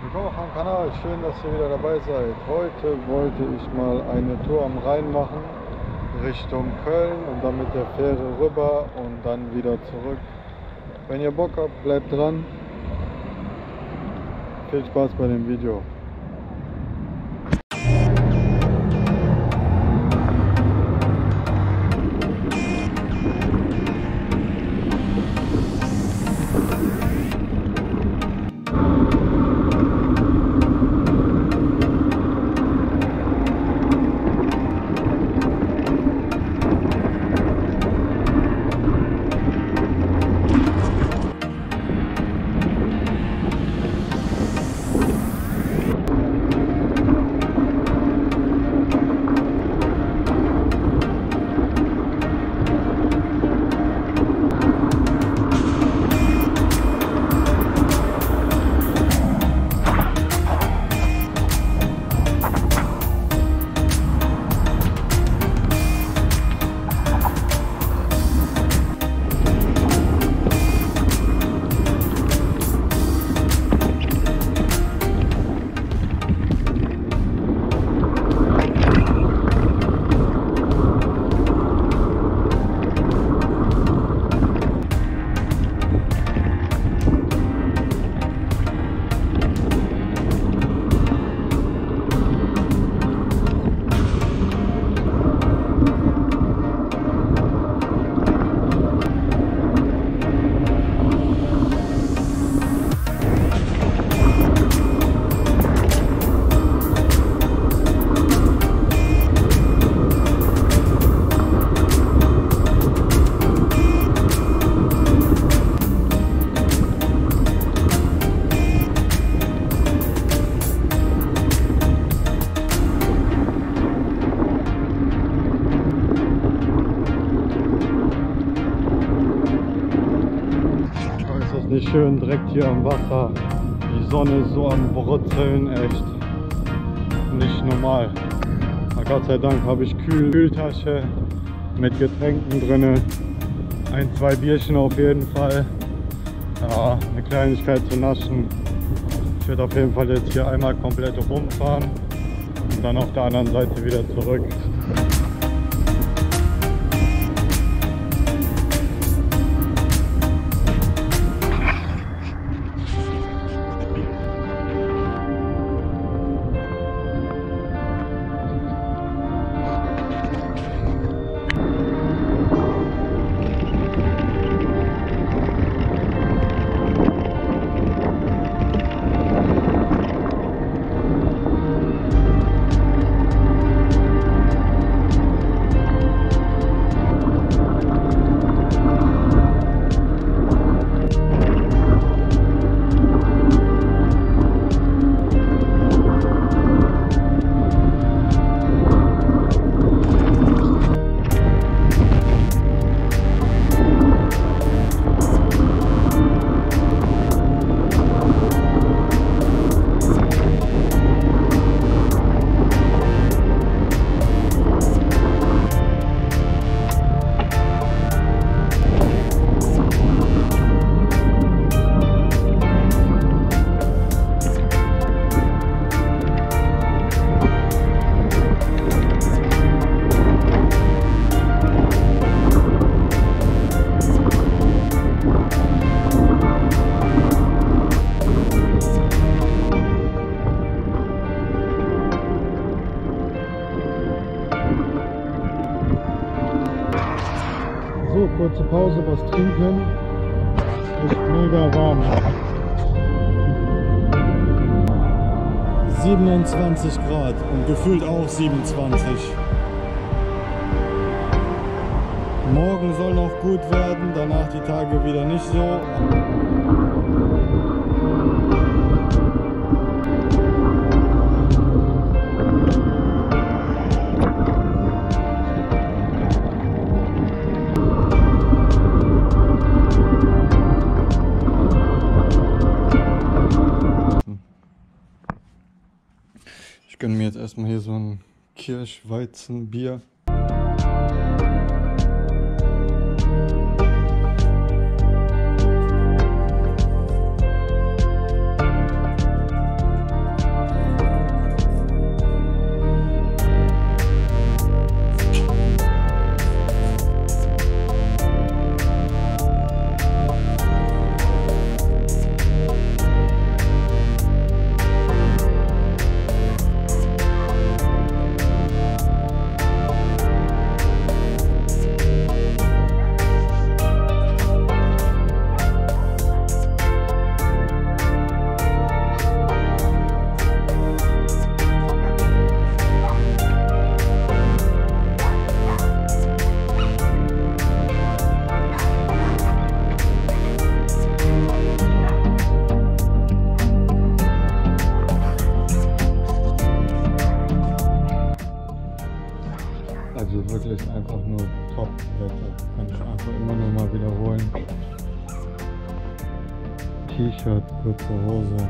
Willkommen am Kanal, schön, dass ihr wieder dabei seid. Heute wollte ich mal eine Tour am Rhein machen, Richtung Köln und dann mit der Fähre rüber und dann wieder zurück. Wenn ihr Bock habt, bleibt dran. Viel Spaß bei dem Video. Nicht schön direkt hier am Wasser, die Sonne ist so am Brutzeln, echt nicht normal. Aber Gott sei Dank habe ich Kühltasche mit Getränken drin, ein, zwei Bierchen auf jeden Fall, ja, eine Kleinigkeit zu naschen. Ich werde auf jeden Fall jetzt hier einmal komplett rumfahren und dann auf der anderen Seite wieder zurück. So, kurze Pause, was trinken. Ist mega warm. 27 Grad und gefühlt auch 27. Morgen soll noch gut werden, danach die Tage wieder nicht so. Ich gönne mir jetzt erstmal hier so ein Kirschweizenbier. Wetter. Kann ich einfach immer noch mal wiederholen. T-Shirt, kurze Hose.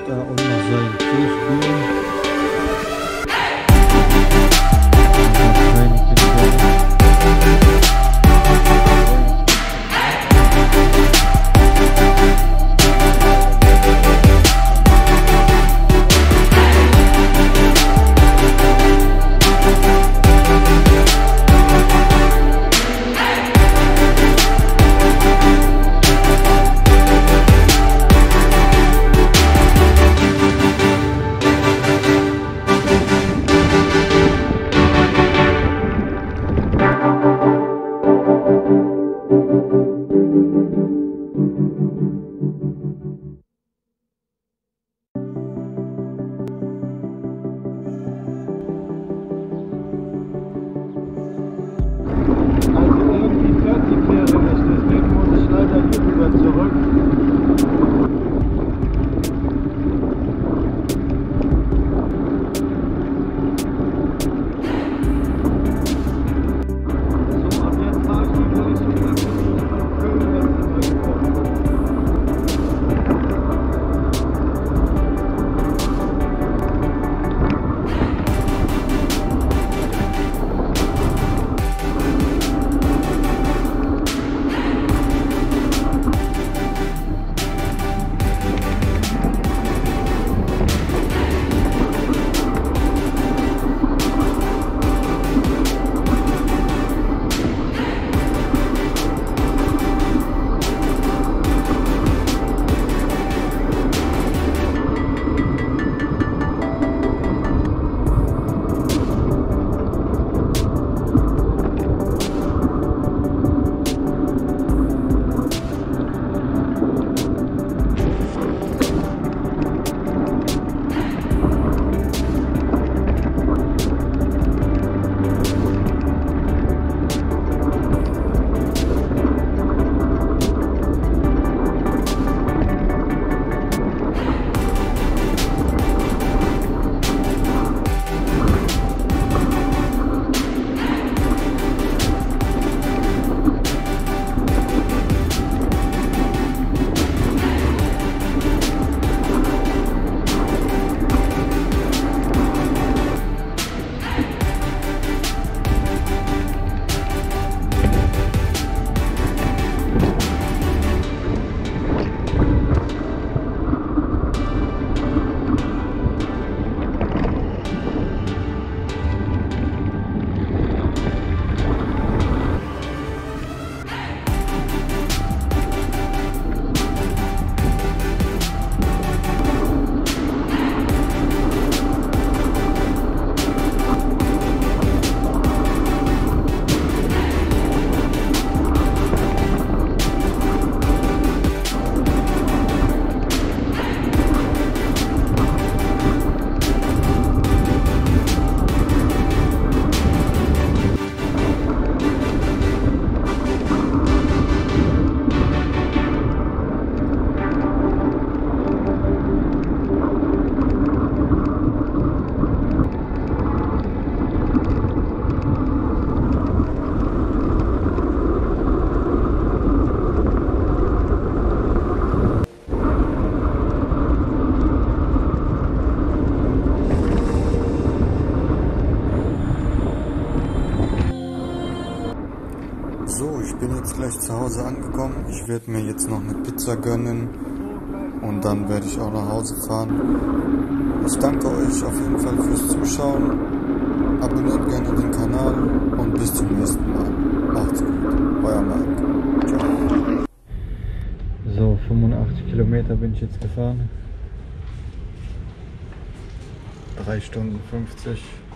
da und noch sein Kirschbier. Gleich zu Hause angekommen. Ich werde mir jetzt noch eine Pizza gönnen und dann werde ich auch nach Hause fahren. Ich danke euch auf jeden Fall fürs Zuschauen. Abonniert gerne den Kanal und bis zum nächsten Mal. Macht's gut. Euer Mike. Ciao. So, 85 Kilometer bin ich jetzt gefahren. 3 Stunden 50.